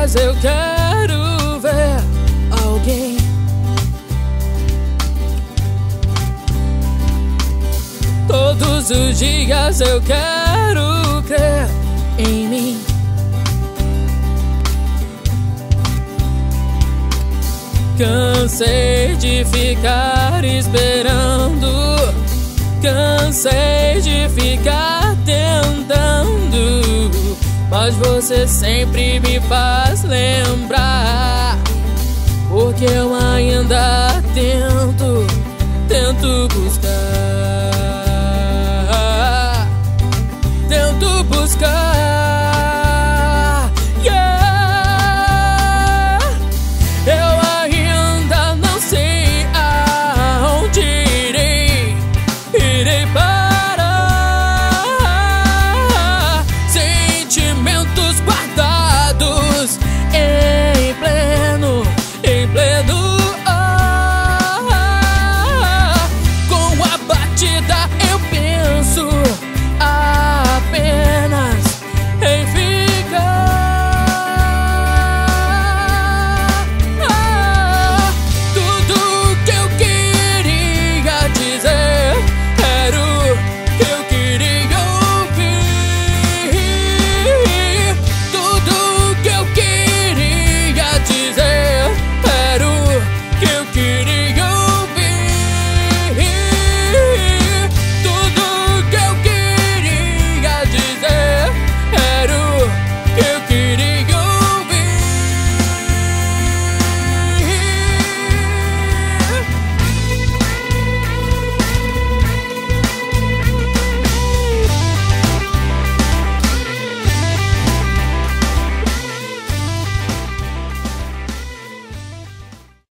dias eu quero ver alguém. Todos os dias eu quero crer em mim. Cansei de ficar esperando, cansei de ficar tentando, mas você sempre me faz lembrar, porque eu ainda tento buscar.